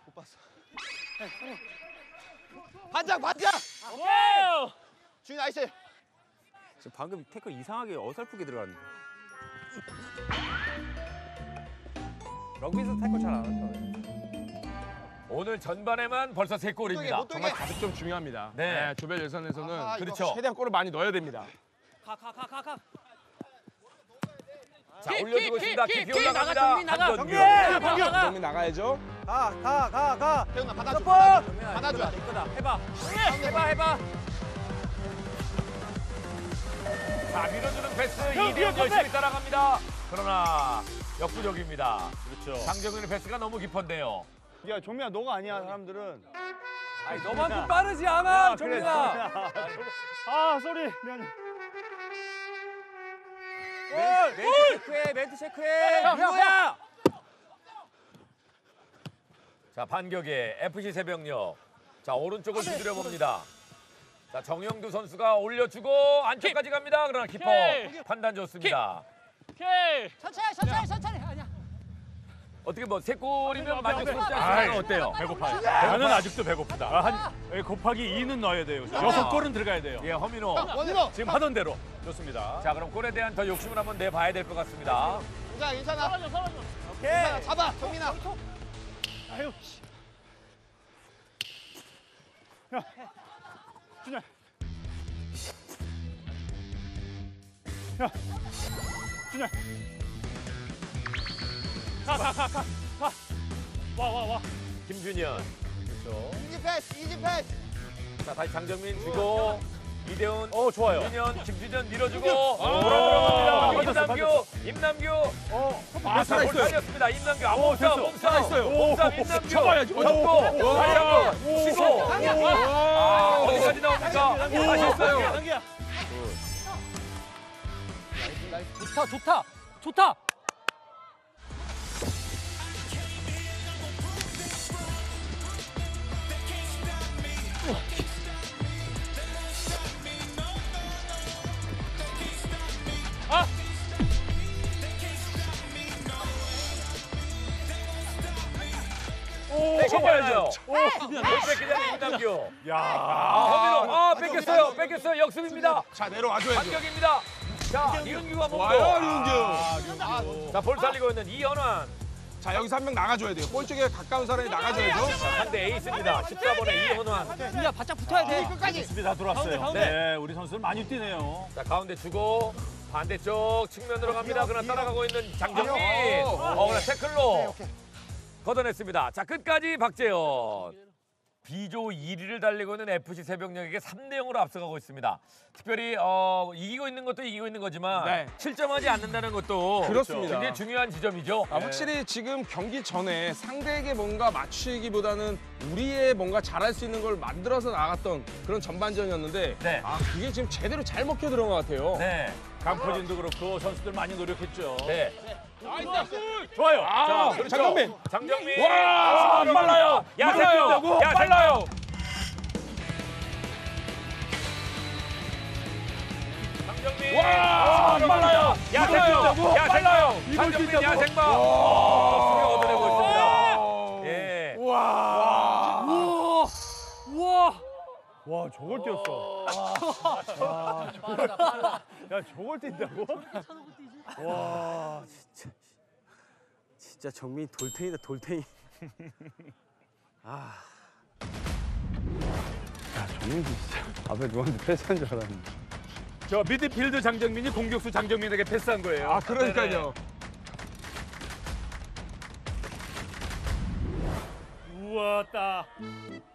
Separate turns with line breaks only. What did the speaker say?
못 봤어. 반장!
오케이.
주인 나이스.
지금 방금 태클 이상하게 어설프게 들어갔는데. 럭비에서 태클 잘 안 하죠.
오늘 전반에만 벌써 3골입니다.
못
정말 가득 좀 중요합니다.
네.
조별 예선에서는
아하,
그렇죠.
최대한 골을 많이 넣어야 됩니다.
가. 자, 올려주고 있습니다. 킥이 올라갑니다.
정민 나가.
한정규.
정민 나가야죠.
가.
태훈아 받아줘. 받아줘.
이거다. 해봐.
자, 밀어주는 패스 이대현 열심히 따라갑니다. 그러나 역부족입니다.
그렇죠.
장정민의 패스가 너무 깊은데요.
야, 정민아, 너가 아니야, 사람들은.
아니 너만큼 빠르지 않아, 정민아.
아, 쏘리. 미안해.
멘트 체크해. 뭐야?
자, 반격에 FC 새벽녘. 자, 오른쪽을 두드려 봅니다. 자, 정영두 선수가 올려주고 안쪽까지 갑니다. 그러나 키퍼 판단 좋습니다.
천천히. 아니야.
어떻게 뭐 3골이면 만족스럽지 않습니까? 어때요?
배고파요. 나는 아직도 배고프다. 곱하기 2는 넣어야 돼요. 6골은 들어가야 돼요.
예, 허민호.
원희로.
지금 하던 대로. 좋습니다.
자, 그럼 골에 대한 더 욕심을 한번 내봐야 될 것 같습니다.
괜찮아.
오케이.
괜찮아. 잡아, 정민아.
아유, 씨. 야, 준야. 야, 준야. 가. 와.
김준현.
이지 패스.
자, 다시 장정민 주고 이대훈.
좋아요.
김준현 밀어주고 돌아갑니다. 임남규.
살아있어요.
살렸습니다. 임남규 몸싸움.
살아있어요.
몸싸움 임남규.
잡아야지.
잡고 달려고 시소. 어디까지 나옵니까? 다시 했어요.
좋다.
쳐봐야죠. 못 뺏기는 임남규. 허민호. 뺏겼어요. 역습입니다.
자, 내려와줘야죠.
반격입니다. 자, 이은규가 몸도.
와요, 류은규.
자, 볼 살리고 있는 이현환.
자, 여기서 한 명 나가줘야 돼요. 볼 쪽에 가까운 사람이 나가줘야죠.
상대 에이스입니다. 14번의 이현환.
야 바짝 붙어야 돼.
끝까지.
수비 다 돌았어요.
가운데.
네, 우리 선수들 많이 뛰네요.
자, 가운데 주고 반대쪽 측면으로 갑니다. 그러나 따라가고 있는 장정민. 그러나 태클로 걷어냈습니다. 자, 끝까지 박재현. B조 1위를 달리고 있는 FC 새벽녘에게 3대0으로 앞서가고 있습니다. 특별히 이기고 있는 것도 이기고 있는 거지만
네.
실점하지 않는다는 것도
그렇습니다.
굉장히 중요한 지점이죠.
확실히 지금 경기 전에 상대에게 뭔가 맞추기보다는 우리의 뭔가 잘할 수 있는 걸 만들어서 나갔던 그런 전반전이었는데
네.
그게 지금 제대로 잘 먹혀 들어온 것 같아요.
네.
강포진도 그렇고 선수들 많이 노력했죠.
네.
좋아요.
자, 그렇죠. 장정민.
와, 빨라요.
야생마.
빨라요.
장정민.
와, 빨라요.
야생마.
빨라요.
장정민 야생마. 수비 얻어내고 있습니다. 예.
와, 저걸 뛰었어. 야, 저걸 뛴다고?
진짜 정민이 돌탱이다, 돌탱이.
정민 진짜 앞에 누구한테 패스한 줄 알았는데.
저 미드필드 장정민이 공격수 장정민에게 패스한 거예요.
그러니까요.
우와, 따.